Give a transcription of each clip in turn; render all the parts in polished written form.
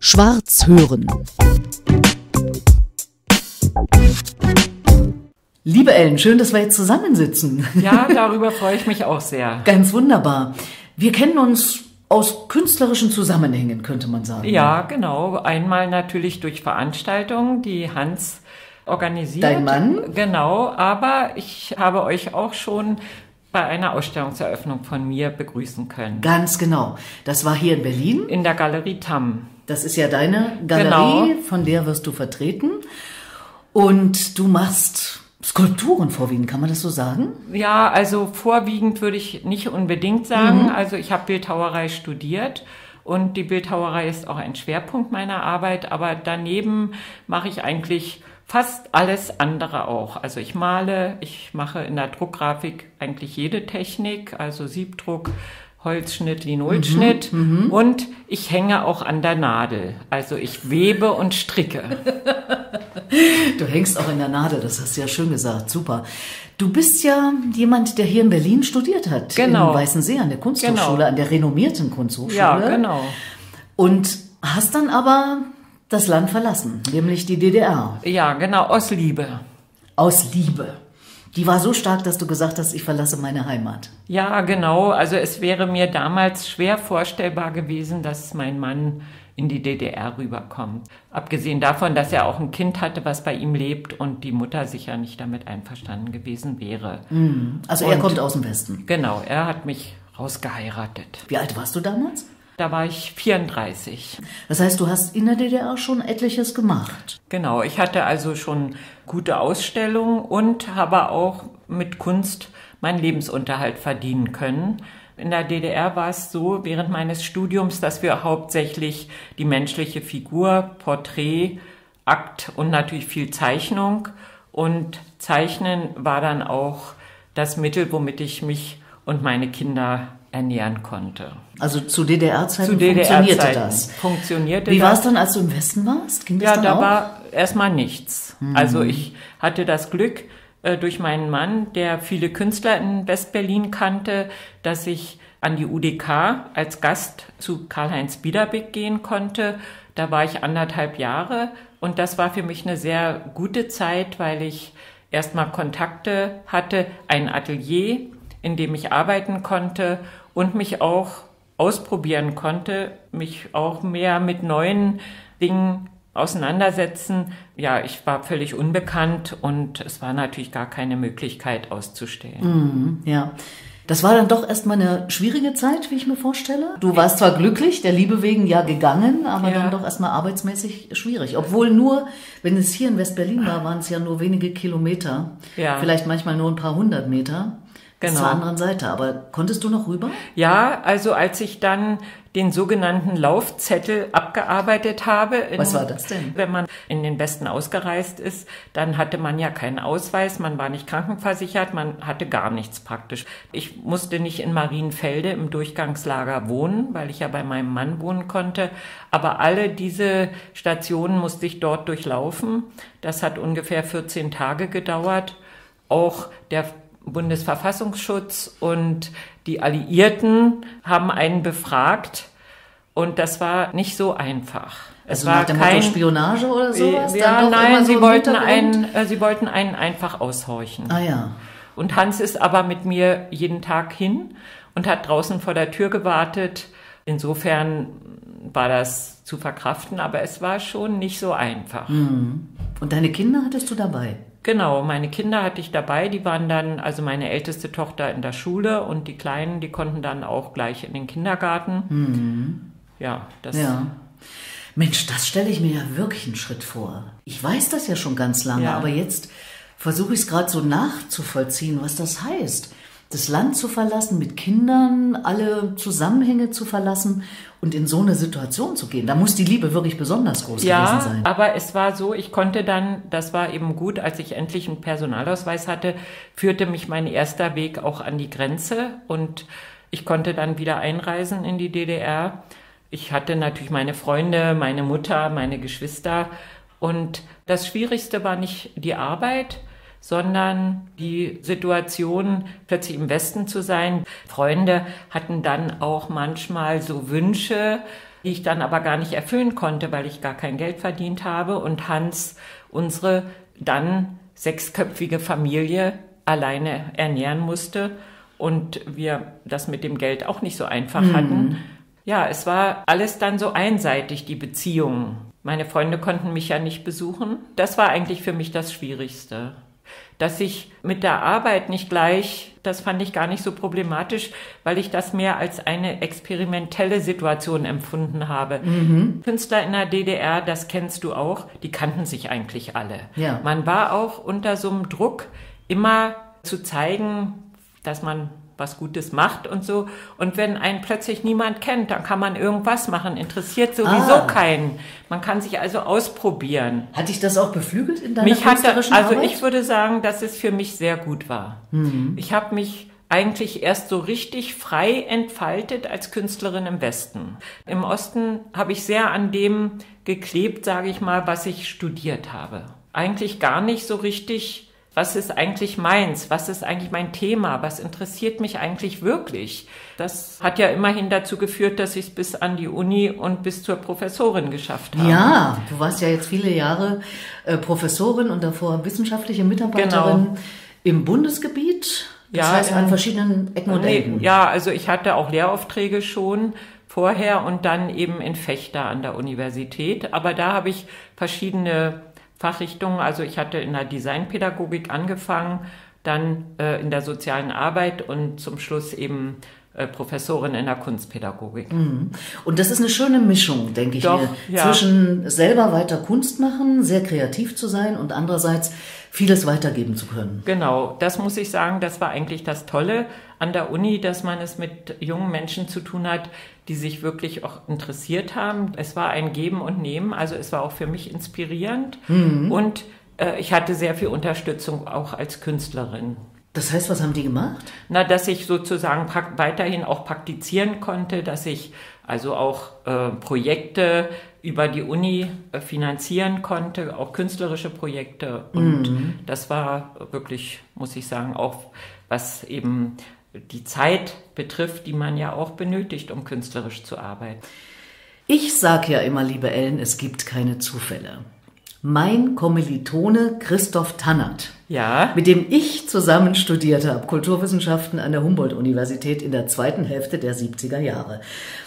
Schwarz hören. Liebe Ellen, schön, dass wir jetzt zusammensitzen. Ja, darüber freue ich mich auch sehr. Ganz wunderbar. Wir kennen uns aus künstlerischen Zusammenhängen, könnte man sagen. Ja, genau. Einmal natürlich durch Veranstaltungen, die Hans organisiert. Dein Mann? Genau, aber ich habe euch auch schon bei einer Ausstellungseröffnung von mir begrüßen können. Ganz genau. Das war hier in Berlin. In der Galerie Tamm. Das ist ja deine Galerie, Genau. Von der wirst du vertreten. Und du machst Skulpturen vorwiegend, kann man das so sagen? Ja, also vorwiegend würde ich nicht unbedingt sagen. Also ich habe Bildhauerei studiert und die Bildhauerei ist auch ein Schwerpunkt meiner Arbeit, aber daneben mache ich eigentlich fast alles andere auch. Also ich male, ich mache in der Druckgrafik eigentlich jede Technik, also Siebdruck, Holzschnitt, Linolschnitt und ich hänge auch an der Nadel. Also ich webe und stricke. Du hängst auch in der Nadel, das hast du ja schön gesagt, super. Du bist ja jemand, der hier in Berlin studiert hat, Genau. in Weißensee an der Kunsthochschule, Genau. an der renommierten Kunsthochschule. Ja, genau. Und hast dann aber das Land verlassen, nämlich die DDR, Ja, genau, aus Liebe. aus Liebe. Die war so stark, dass du gesagt hast, ich verlasse meine Heimat. Ja, genau. Also es wäre mir damals schwer vorstellbar gewesen, dass mein Mann in die DDR rüberkommt. Abgesehen davon, dass er auch ein Kind hatte, was bei ihm lebt und die Mutter sicher nicht damit einverstanden gewesen wäre. Also er Und- kommt aus dem Westen. Genau, er hat mich rausgeheiratet. Wie alt warst du damals? Da war ich 34. Das heißt, du hast in der DDR schon etliches gemacht. Genau, ich hatte also schon gute Ausstellungen und habe auch mit Kunst meinen Lebensunterhalt verdienen können. In der DDR war es so während meines Studiums, dass wir hauptsächlich die menschliche Figur, Porträt, Akt und natürlich viel Zeichnung. Und Zeichnen war dann auch das Mittel, womit ich mich und meine Kinder ernähren konnte. Also zu DDR-Zeiten Zu funktionierte DDR-Zeiten das. funktionierte Wie war es das. dann, als du im Westen warst? Ging das Ja, dann da auch? war erstmal nichts. Also ich hatte das Glück durch meinen Mann, der viele Künstler in Westberlin kannte, dass ich an die UDK als Gast zu Karl-Heinz Biederbeck gehen konnte. Da war ich 1,5 Jahre und das war für mich eine sehr gute Zeit, weil ich erstmal Kontakte hatte, ein Atelier, in dem ich arbeiten konnte und mich auch ausprobieren konnte, mich auch mehr mit neuen Dingen auseinandersetzen. Ja, ich war völlig unbekannt und es war natürlich gar keine Möglichkeit auszustellen. Ja. Das war dann doch erstmal eine schwierige Zeit, wie ich mir vorstelle. Du warst zwar glücklich, der Liebe wegen ja gegangen, aber Ja. dann doch erstmal arbeitsmäßig schwierig. Obwohl nur, wenn es hier in West-Berlin war, waren es ja nur wenige Kilometer. Ja. Vielleicht manchmal nur ein paar 100 Meter. Bis Genau. zur anderen Seite. Aber konntest du noch rüber? Ja, also als ich dann den sogenannten Laufzettel abgearbeitet habe. Was war das denn? Wenn man in den Westen ausgereist ist, dann hatte man ja keinen Ausweis, man war nicht krankenversichert, man hatte gar nichts praktisch. Ich musste nicht in Marienfelde im Durchgangslager wohnen, weil ich ja bei meinem Mann wohnen konnte. Aber alle diese Stationen musste ich dort durchlaufen. Das hat ungefähr 14 Tage gedauert. Auch der Bundesverfassungsschutz und die Alliierten haben einen befragt und das war nicht so einfach. Also nach dem Motto Spionage oder sowas? Ja, Dann doch immer nein, so sie im wollten Hintergrund? einen einfach aushorchen. Ah ja. Und Hans ist aber mit mir jeden Tag hin und hat draußen vor der Tür gewartet. Insofern war das zu verkraften, aber es war schon nicht so einfach. Und deine Kinder hattest du dabei? Genau, meine Kinder hatte ich dabei, die waren dann, also meine älteste Tochter in der Schule und die Kleinen, die konnten dann auch gleich in den Kindergarten. Ja, das. Ja. Mensch, das stelle ich mir ja wirklich einen Schritt vor. Ich weiß das ja schon ganz lange, Ja. aber jetzt versuche ich es gerade so nachzuvollziehen, was das heißt. Das Land zu verlassen, mit Kindern alle Zusammenhänge zu verlassen und in so eine Situation zu gehen. Da muss die Liebe wirklich besonders groß gewesen Ja, sein. aber es war so, ich konnte dann, das war eben gut, als ich endlich einen Personalausweis hatte, führte mich mein erster Weg auch an die Grenze und ich konnte dann wieder einreisen in die DDR. Ich hatte natürlich meine Freunde, meine Mutter, meine Geschwister und das Schwierigste war nicht die Arbeit, sondern die Situation, plötzlich im Westen zu sein. Freunde hatten dann auch manchmal so Wünsche, die ich dann aber gar nicht erfüllen konnte, weil ich gar kein Geld verdient habe und Hans unsere dann 6-köpfige Familie alleine ernähren musste und wir das mit dem Geld auch nicht so einfach hatten. Ja, es war alles dann so einseitig, die Beziehungen. Meine Freunde konnten mich ja nicht besuchen. Das war eigentlich für mich das Schwierigste. Dass ich mit der Arbeit nicht gleich, das fand ich gar nicht so problematisch, weil ich das mehr als eine experimentelle Situation empfunden habe. Künstler in der DDR, das kennst du auch, die kannten sich eigentlich alle. Ja. Man war auch unter so einem Druck, immer zu zeigen, dass man was Gutes macht und so. Und wenn einen plötzlich niemand kennt, dann kann man irgendwas machen. Interessiert sowieso keinen. Man kann sich also ausprobieren. Hat dich das auch beflügelt in deiner künstlerischen Arbeit? Also ich würde sagen, dass es für mich sehr gut war. Ich habe mich eigentlich erst so richtig frei entfaltet als Künstlerin im Westen. Im Osten habe ich sehr an dem geklebt, sage ich mal, was ich studiert habe. Eigentlich gar nicht so richtig. Was ist eigentlich meins? Was ist eigentlich mein Thema? Was interessiert mich eigentlich wirklich? Das hat ja immerhin dazu geführt, dass ich es bis an die Uni und bis zur Professorin geschafft habe. Ja, du warst ja jetzt viele Jahre Professorin und davor wissenschaftliche Mitarbeiterin im Bundesgebiet. Das heißt an verschiedenen Ecken und Enden. Ja, also ich hatte auch Lehraufträge schon vorher und dann eben in Vechta an der Universität. Aber da habe ich verschiedene Fachrichtungen, also ich hatte in der Designpädagogik angefangen, dann in der sozialen Arbeit und zum Schluss eben Professorin in der Kunstpädagogik. Und das ist eine schöne Mischung, denke ich mir, zwischen selber weiter Kunst machen, sehr kreativ zu sein und andererseits vieles weitergeben zu können. Genau, das muss ich sagen, das war eigentlich das Tolle an der Uni, dass man es mit jungen Menschen zu tun hat, die sich wirklich auch interessiert haben. Es war ein Geben und Nehmen, also es war auch für mich inspirierend und ich hatte sehr viel Unterstützung auch als Künstlerin. Das heißt, was haben die gemacht? Na, dass ich sozusagen weiterhin auch praktizieren konnte, dass ich also auch Projekte über die Uni finanzieren konnte, auch künstlerische Projekte. Und das war wirklich, muss ich sagen, auch was eben die Zeit betrifft, die man ja auch benötigt, um künstlerisch zu arbeiten. Ich sage ja immer, liebe Ellen, es gibt keine Zufälle. Mein Kommilitone Christoph Tannert, mit dem ich zusammen studiert habe, Kulturwissenschaften an der Humboldt-Universität in der zweiten Hälfte der 70er Jahre,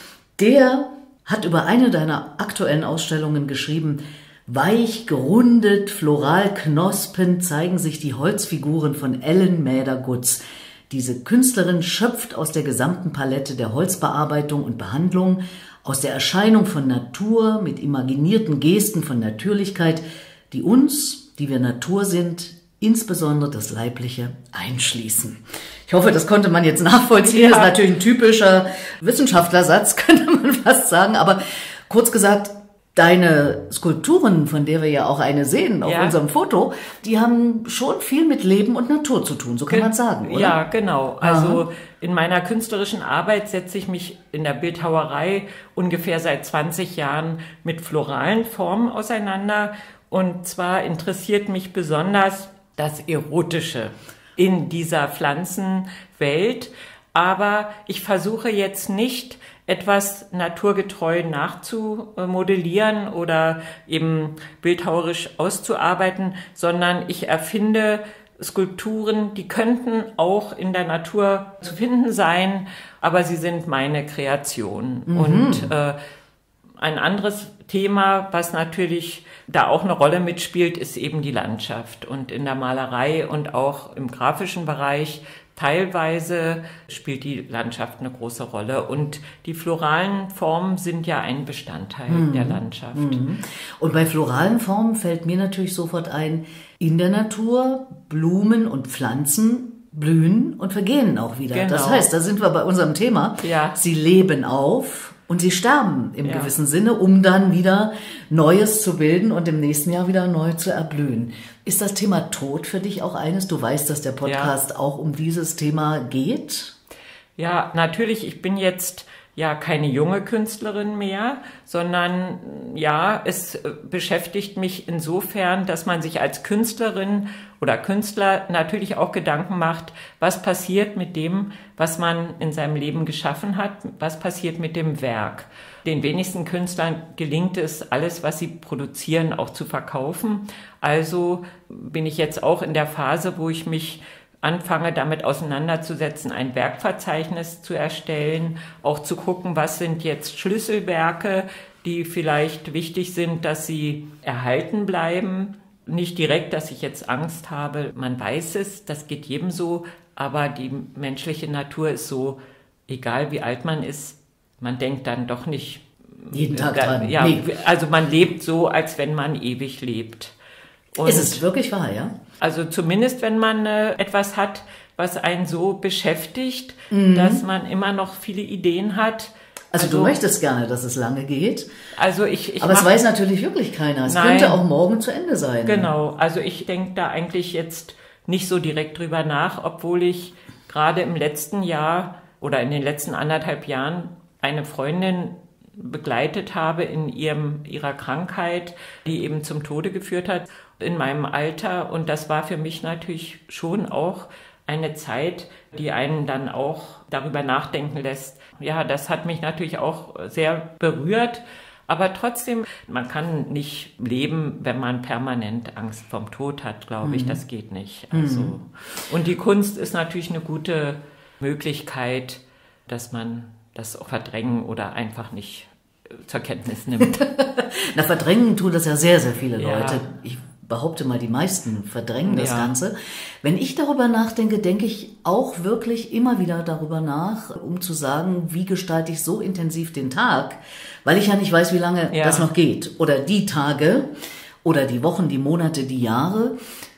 der hat über eine deiner aktuellen Ausstellungen geschrieben: Weich gerundet, floral knospend zeigen sich die Holzfiguren von Ellen Mäder-Gutz. Diese Künstlerin schöpft aus der gesamten Palette der Holzbearbeitung und Behandlung, aus der Erscheinung von Natur mit imaginierten Gesten von Natürlichkeit, die uns, die wir Natur sind, insbesondere das Leibliche, einschließen. Ich hoffe, das konnte man jetzt nachvollziehen. Das ist natürlich ein typischer Wissenschaftlersatz, könnte man fast sagen. Aber kurz gesagt, deine Skulpturen, von der wir ja auch eine sehen auf unserem Foto, die haben schon viel mit Leben und Natur zu tun, so kann man sagen, oder? Ja, genau. Also in meiner künstlerischen Arbeit setze ich mich in der Bildhauerei ungefähr seit 20 Jahren mit floralen Formen auseinander. Und zwar interessiert mich besonders das Erotische in dieser Pflanzenwelt. Aber ich versuche jetzt nicht, etwas naturgetreu nachzumodellieren oder eben bildhauerisch auszuarbeiten, sondern ich erfinde Skulpturen, die könnten auch in der Natur zu finden sein, aber sie sind meine Kreation. Und ein anderes Thema, was natürlich da auch eine Rolle mitspielt, ist eben die Landschaft. Und in der Malerei und auch im grafischen Bereich teilweise spielt die Landschaft eine große Rolle. Und die floralen Formen sind ja ein Bestandteil der Landschaft. Und bei floralen Formen fällt mir natürlich sofort ein, in der Natur Blumen und Pflanzen blühen und vergehen auch wieder. Genau. Das heißt, da sind wir bei unserem Thema. Sie leben auf und sie sterben im gewissen Sinne, um dann wieder Neues zu bilden und im nächsten Jahr wieder neu zu erblühen. Ist das Thema Tod für dich auch eines? Du weißt, dass der Podcast auch um dieses Thema geht? Ja, natürlich. Ich bin jetzt ja keine junge Künstlerin mehr, sondern ja, es beschäftigt mich insofern, dass man sich als Künstlerin oder Künstler natürlich auch Gedanken macht, was passiert mit dem, was man in seinem Leben geschaffen hat, was passiert mit dem Werk. Den wenigsten Künstlern gelingt es, alles, was sie produzieren, auch zu verkaufen. Also bin ich jetzt auch in der Phase, wo ich mich anfange, damit auseinanderzusetzen, ein Werkverzeichnis zu erstellen, auch zu gucken, was sind jetzt Schlüsselwerke, die vielleicht wichtig sind, dass sie erhalten bleiben. Nicht direkt, dass ich jetzt Angst habe, man weiß es, das geht jedem so, aber die menschliche Natur ist so, egal wie alt man ist, man denkt dann doch nicht jeden Tag dran. Ja, nee. Also man lebt so, als wenn man ewig lebt. Und ist es wirklich wahr, ja? Also zumindest, wenn man etwas hat, was einen so beschäftigt, dass man immer noch viele Ideen hat. Also du möchtest gerne, dass es lange geht. Also aber es weiß natürlich wirklich keiner. Es könnte auch morgen zu Ende sein. Genau. Also ich denke da eigentlich jetzt nicht so direkt drüber nach, obwohl ich gerade im letzten Jahr oder in den letzten 1,5 Jahren eine Freundin begleitet habe in ihrer Krankheit, die eben zum Tode geführt hat, in meinem Alter. Und das war für mich natürlich schon auch eine Zeit, die einen dann auch darüber nachdenken lässt. Ja, das hat mich natürlich auch sehr berührt. Aber trotzdem, man kann nicht leben, wenn man permanent Angst vorm Tod hat, glaube ich. Das geht nicht. Also, und die Kunst ist natürlich eine gute Möglichkeit, dass man das auch verdrängen oder einfach nicht zur Kenntnis nimmt. Na, verdrängen tun das ja sehr, sehr viele Leute. Ich behaupte mal, die meisten verdrängen das Ganze. Wenn ich darüber nachdenke, denke ich auch wirklich immer wieder darüber nach, um zu sagen, wie gestalte ich so intensiv den Tag, weil ich ja nicht weiß, wie lange das noch geht. Oder die Tage oder die Wochen, die Monate, die Jahre,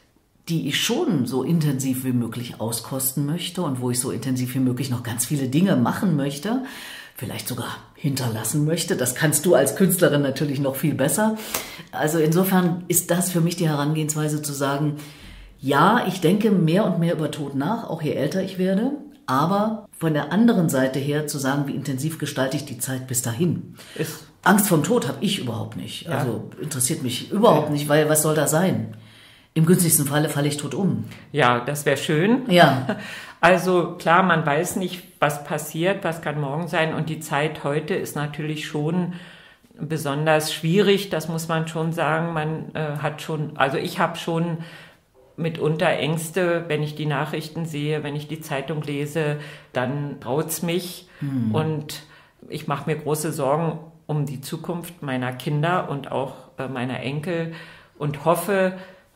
die ich schon so intensiv wie möglich auskosten möchte und wo ich so intensiv wie möglich noch ganz viele Dinge machen möchte, vielleicht sogar hinterlassen möchte. Das kannst du als Künstlerin natürlich noch viel besser. Also insofern ist das für mich die Herangehensweise zu sagen, ja, ich denke mehr und mehr über Tod nach, auch je älter ich werde, aber von der anderen Seite her zu sagen, wie intensiv gestalte ich die Zeit bis dahin. Angst vorm Tod habe ich überhaupt nicht. Also interessiert mich überhaupt nicht, weil was soll da sein? Im günstigsten Falle falle ich tot um. Ja, das wäre schön. Ja. Also klar, man weiß nicht, was passiert, was kann morgen sein. Und die Zeit heute ist natürlich schon besonders schwierig, das muss man schon sagen. Man hat schon, also ich habe schon mitunter Ängste, wenn ich die Nachrichten sehe, wenn ich die Zeitung lese, dann graut's mich. Und ich mache mir große Sorgen um die Zukunft meiner Kinder und auch meiner Enkel und hoffe,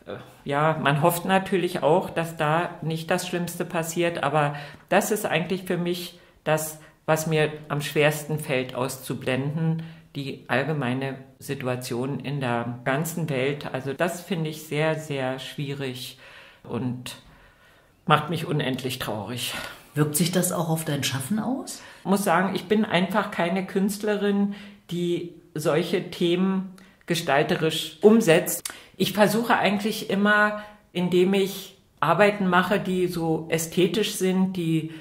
man hofft natürlich auch, dass da nicht das Schlimmste passiert, aber das ist eigentlich für mich das, was mir am schwersten fällt, auszublenden, die allgemeine Situation in der ganzen Welt. Also das finde ich sehr, sehr schwierig und macht mich unendlich traurig. Wirkt sich das auch auf dein Schaffen aus? Ich muss sagen, ich bin einfach keine Künstlerin, die solche Themen gestalterisch umsetzt. Ich versuche eigentlich immer, indem ich Arbeiten mache, die so ästhetisch sind, die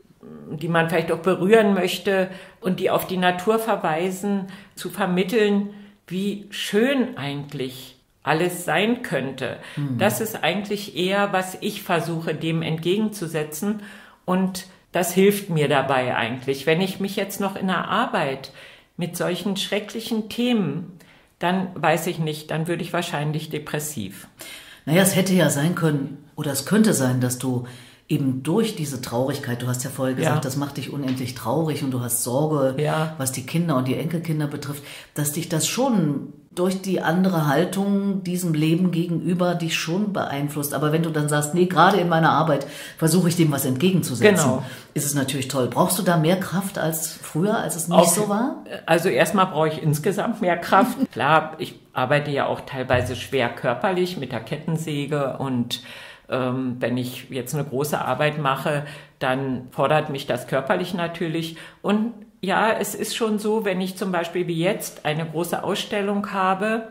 man vielleicht auch berühren möchte und die auf die Natur verweisen, zu vermitteln, wie schön eigentlich alles sein könnte. Das ist eigentlich eher, was ich versuche, dem entgegenzusetzen, und das hilft mir dabei eigentlich. Wenn ich mich jetzt noch in der Arbeit mit solchen schrecklichen Themen, dann weiß ich nicht, dann würde ich wahrscheinlich depressiv. Naja, es hätte ja sein können, oder es könnte sein, dass du eben durch diese Traurigkeit, du hast ja vorher gesagt, das macht dich unendlich traurig und du hast Sorge, was die Kinder und die Enkelkinder betrifft, dass dich das schon durch die andere Haltung diesem Leben gegenüber dich schon beeinflusst. Aber wenn du dann sagst, nee, gerade in meiner Arbeit versuche ich dem was entgegenzusetzen, ist es natürlich toll. Brauchst du da mehr Kraft als früher, als es nicht so war? Also erstmal brauche ich insgesamt mehr Kraft. Klar, ich arbeite ja auch teilweise schwer körperlich mit der Kettensäge, und wenn ich jetzt eine große Arbeit mache, dann fordert mich das körperlich natürlich. Und ja, es ist schon so, wenn ich zum Beispiel wie jetzt eine große Ausstellung habe,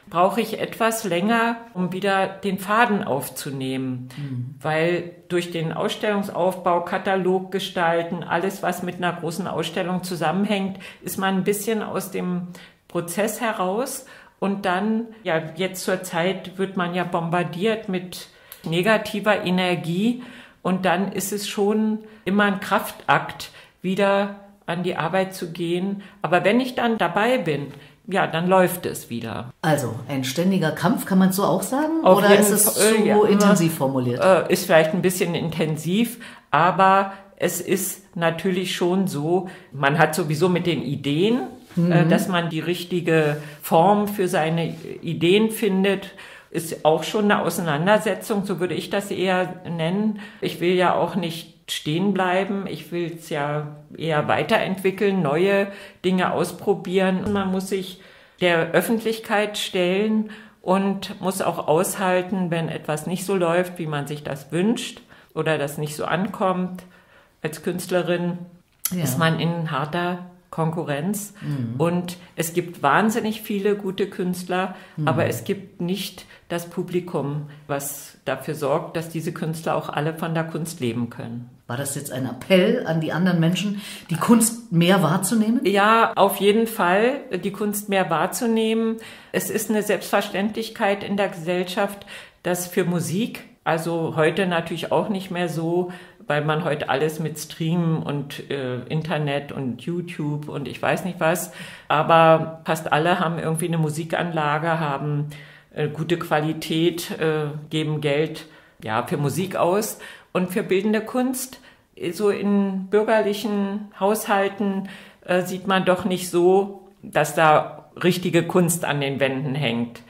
brauche ich etwas länger, um wieder den Faden aufzunehmen. Weil durch den Ausstellungsaufbau, Katalog gestalten, alles, was mit einer großen Ausstellung zusammenhängt, ist man ein bisschen aus dem Prozess heraus. Und dann, ja, jetzt zur Zeit wird man ja bombardiert mit negativer Energie. Und dann ist es schon immer ein Kraftakt, wieder an die Arbeit zu gehen. Aber wenn ich dann dabei bin, ja, dann läuft es wieder. Also ein ständiger Kampf, kann man so auch sagen? Auf Oder jeden ist es Fall, zu intensiv formuliert? Ist vielleicht ein bisschen intensiv, aber es ist natürlich schon so, man hat sowieso mit den Ideen, dass man die richtige Form für seine Ideen findet, ist auch schon eine Auseinandersetzung, so würde ich das eher nennen. Ich will ja auch nicht stehen bleiben. Ich will es ja eher weiterentwickeln, neue Dinge ausprobieren. Man muss sich der Öffentlichkeit stellen und muss auch aushalten, wenn etwas nicht so läuft, wie man sich das wünscht oder das nicht so ankommt. Als Künstlerin ist man in harter Konkurrenz und es gibt wahnsinnig viele gute Künstler, aber es gibt nicht das Publikum, was dafür sorgt, dass diese Künstler auch alle von der Kunst leben können. War das jetzt ein Appell an die anderen Menschen, die Kunst mehr wahrzunehmen? Ja, auf jeden Fall, die Kunst mehr wahrzunehmen. Es ist eine Selbstverständlichkeit in der Gesellschaft, dass für Musik, also heute natürlich auch nicht mehr so, weil man heute alles mit Stream und Internet und YouTube und ich weiß nicht was, aber fast alle haben irgendwie eine Musikanlage, haben gute Qualität, geben Geld für Musik aus. Und für bildende Kunst, so in bürgerlichen Haushalten, sieht man doch nicht so, dass da richtige Kunst an den Wänden hängt,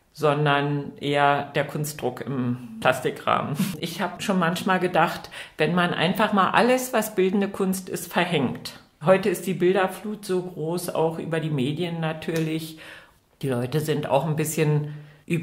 sondern eher der Kunstdruck im Plastikrahmen. Ich habe schon manchmal gedacht, wenn man einfach mal alles, was bildende Kunst ist, verhängt. Heute ist die Bilderflut so groß, auch über die Medien natürlich. Die Leute sind auch ein bisschen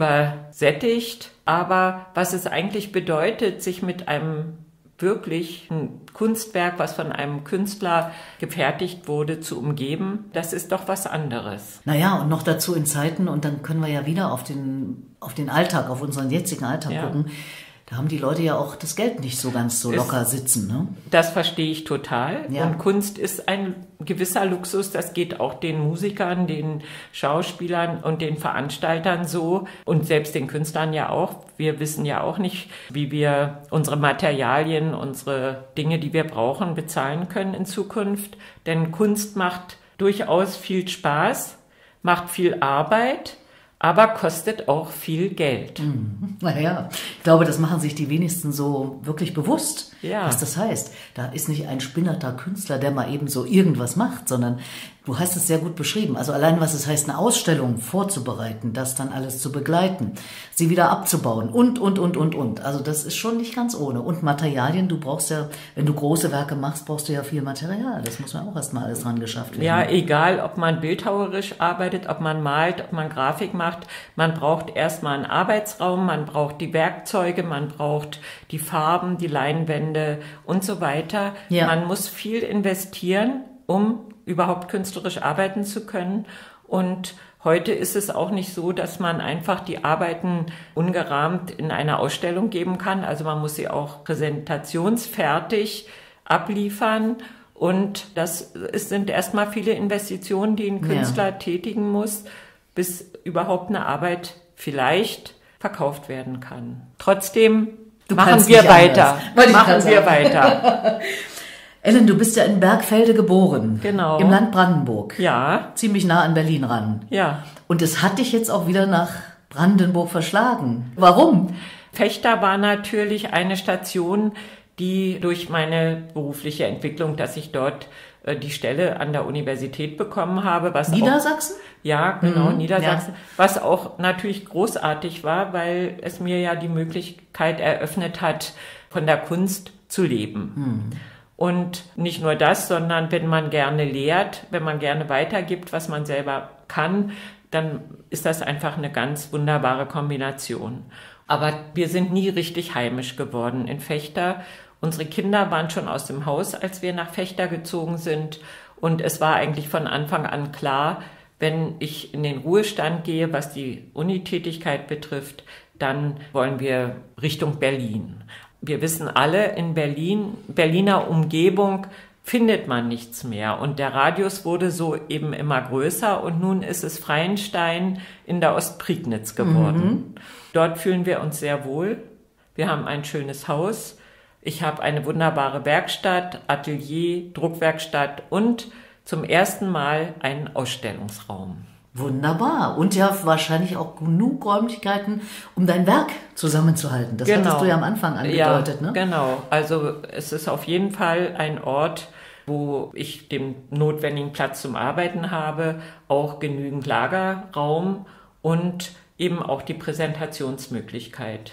übersättigt, aber was es eigentlich bedeutet, sich mit einem wirklichen Kunstwerk, was von einem Künstler gefertigt wurde, zu umgeben, das ist doch was anderes. Naja, und noch dazu in Zeiten, und dann können wir ja wieder auf den Alltag, auf unseren jetzigen Alltag gucken, da haben die Leute ja auch das Geld nicht so ganz so locker sitzen. Ne? Das verstehe ich total. Ja. Und Kunst ist ein gewisser Luxus. Das geht auch den Musikern, den Schauspielern und den Veranstaltern so. Und selbst den Künstlern ja auch. Wir wissen ja auch nicht, wie wir unsere Materialien, unsere Dinge, die wir brauchen, bezahlen können in Zukunft. Denn Kunst macht durchaus viel Spaß, macht viel Arbeit, aber kostet auch viel Geld. Naja, ich glaube, das machen sich die wenigsten so wirklich bewusst, was das heißt. Da ist nicht ein spinnerter Künstler, der mal eben so irgendwas macht, sondern du hast es sehr gut beschrieben. Also allein, was es heißt, eine Ausstellung vorzubereiten, das dann alles zu begleiten, sie wieder abzubauen und. Also das ist schon nicht ganz ohne. Und Materialien, du brauchst ja, wenn du große Werke machst, brauchst du ja viel Material. Das muss man auch erstmal alles dran geschafft werden. Ja, egal, ob man bildhauerisch arbeitet, ob man malt, ob man Grafik macht, man braucht erstmal einen Arbeitsraum, man braucht die Werkzeuge, man braucht die Farben, die Leinwände und so weiter. Ja. Man muss viel investieren, um überhaupt künstlerisch arbeiten zu können. Und heute ist es auch nicht so, dass man einfach die Arbeiten ungerahmt in eine Ausstellung geben kann. Also man muss sie auch präsentationsfertig abliefern. Und das sind erstmal viele Investitionen, die ein Künstler tätigen muss, bis überhaupt eine Arbeit vielleicht verkauft werden kann. Trotzdem machen wir weiter. Ellen, du bist ja in Bergfelde geboren. Genau. Im Land Brandenburg. Ja. Ziemlich nah an Berlin ran. Ja. Und es hat dich jetzt auch wieder nach Brandenburg verschlagen. Warum? Vechta war natürlich eine Station, die durch meine berufliche Entwicklung, dass ich dort die Stelle an der Universität bekommen habe. Was Niedersachsen? Ja, genau, Niedersachsen. Ja. Was auch natürlich großartig war, weil es mir ja die Möglichkeit eröffnet hat, von der Kunst zu leben. Und nicht nur das, sondern wenn man gerne lehrt, wenn man gerne weitergibt, was man selber kann, dann ist das einfach eine ganz wunderbare Kombination. Aber wir sind nie richtig heimisch geworden in Vechta. Unsere Kinder waren schon aus dem Haus, als wir nach Vechta gezogen sind. Und es war eigentlich von Anfang an klar, Wenn ich in den Ruhestand gehe, was die Unitätigkeit betrifft, dann wollen wir Richtung Berlin. Wir wissen alle, in Berliner Umgebung findet man nichts mehr. Und der Radius wurde so eben immer größer und nun ist es Freienstein in der Ostprignitz geworden. Dort fühlen wir uns sehr wohl. Wir haben ein schönes Haus. Ich habe eine wunderbare Werkstatt, Atelier, Druckwerkstatt und zum ersten Mal einen Ausstellungsraum. Wunderbar. Und ja wahrscheinlich auch genug Räumlichkeiten, um dein Werk zusammenzuhalten. Das hattest du ja am Anfang angedeutet, ne? Genau. Also es ist auf jeden Fall ein Ort, wo ich den notwendigen Platz zum Arbeiten habe, auch genügend Lagerraum und eben auch die Präsentationsmöglichkeit.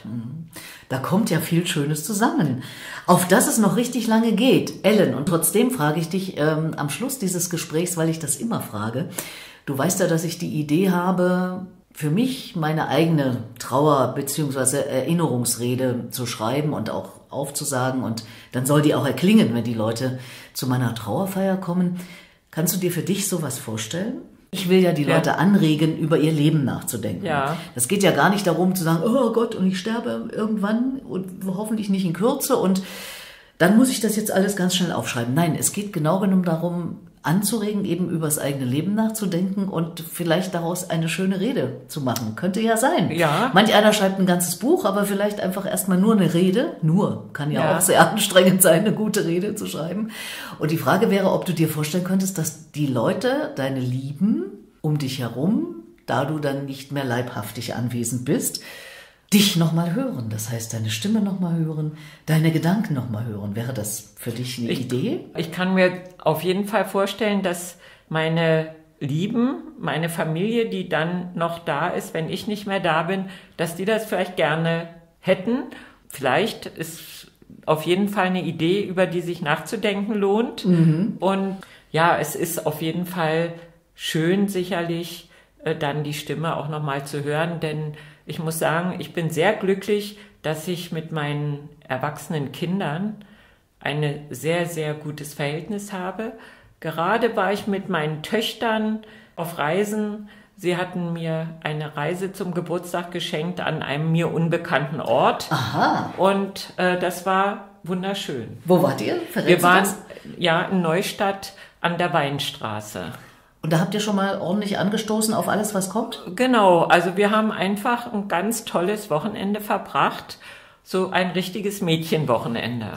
Da kommt ja viel Schönes zusammen, auf das es noch richtig lange geht. Ellen, und trotzdem frage ich dich am Schluss dieses Gesprächs, weil ich das immer frage. Du weißt ja, dass ich die Idee habe, für mich meine eigene Trauer- bzw. Erinnerungsrede zu schreiben und auch aufzusagen. Und dann soll die auch erklingen, wenn die Leute zu meiner Trauerfeier kommen. Kannst du dir für dich sowas vorstellen? Ich will ja die Leute anregen, über ihr Leben nachzudenken. Ja. Das geht ja gar nicht darum zu sagen, oh Gott, und ich sterbe irgendwann und hoffentlich nicht in Kürze und dann muss ich das jetzt alles ganz schnell aufschreiben. Nein, es geht genau genommen darum, anzuregen, eben über das eigene Leben nachzudenken und vielleicht daraus eine schöne Rede zu machen. Könnte ja sein. Ja. Manch einer schreibt ein ganzes Buch, aber vielleicht einfach erstmal nur eine Rede. Kann ja auch sehr anstrengend sein, eine gute Rede zu schreiben. Und die Frage wäre, ob du dir vorstellen könntest, dass die Leute, deine Lieben um dich herum, da du dann nicht mehr leibhaftig anwesend bist, dich nochmal hören. Das heißt, deine Stimme nochmal hören, deine Gedanken nochmal hören. Wäre das für dich eine Idee? Ich kann mir auf jeden Fall vorstellen, dass meine Lieben, meine Familie, die dann noch da ist, wenn ich nicht mehr da bin, dass die das vielleicht gerne hätten. Vielleicht ist auf jeden Fall eine Idee, über die sich nachzudenken lohnt. Und ja, es ist auf jeden Fall schön, sicherlich dann die Stimme auch nochmal zu hören, denn ich muss sagen, ich bin sehr glücklich, dass ich mit meinen erwachsenen Kindern ein sehr, sehr gutes Verhältnis habe. Gerade war ich mit meinen Töchtern auf Reisen. Sie hatten mir eine Reise zum Geburtstag geschenkt an einem mir unbekannten Ort. Aha. Und das war wunderschön. Wo wart ihr? Wir waren in Neustadt an der Weinstraße. Und da habt ihr schon mal ordentlich angestoßen auf alles, was kommt? Genau, also wir haben einfach ein ganz tolles Wochenende verbracht. So ein richtiges Mädchenwochenende.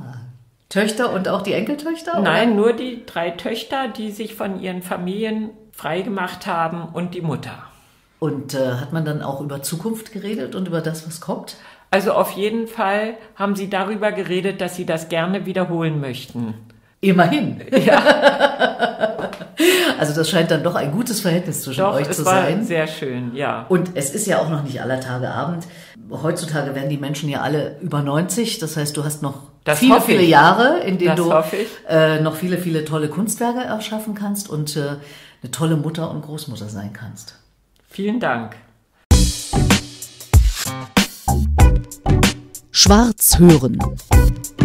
Töchter und auch die Enkeltöchter? Nein, oder? nur die 3 Töchter, die sich von ihren Familien freigemacht haben und die Mutter. Und hat man dann auch über Zukunft geredet und über das, was kommt? Also auf jeden Fall haben sie darüber geredet, dass sie das gerne wiederholen möchten. Immerhin. Ja. Also das scheint dann doch ein gutes Verhältnis zwischen euch zu sein. Doch, es war sehr schön, ja. Und es ist ja auch noch nicht aller Tage Abend. Heutzutage werden die Menschen ja alle über 90. Das heißt, du hast noch viele Jahre, in denen du noch viele, viele tolle Kunstwerke erschaffen kannst und eine tolle Mutter und Großmutter sein kannst. Vielen Dank. Schwarz hören.